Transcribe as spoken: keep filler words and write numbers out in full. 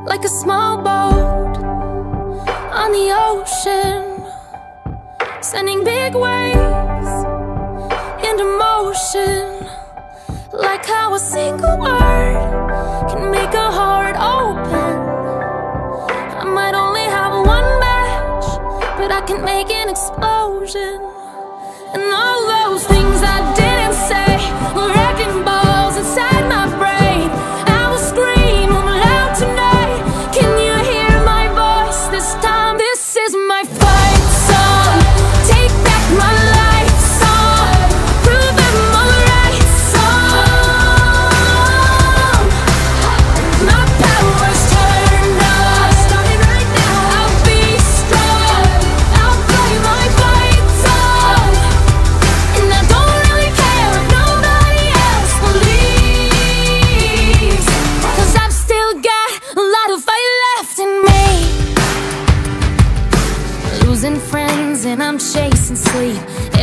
like a small boat on the ocean, sending big waves into motion. Like how a single word can make a heart open. I might only have one match, but I can make an explosion. And all those things I didn't say were wrecking balls inside my brain. I will scream loud tonight. Can you hear my voice this time? This is my fight song. Take back my life song. Prove I'm alright song. My power's turned on. Starting right now. I'll be strong. I'll play my fight song. And I don't really care if nobody else believes, 'cause I've still got a lot of fight left in me. Losing friends and I'm chasing sleep.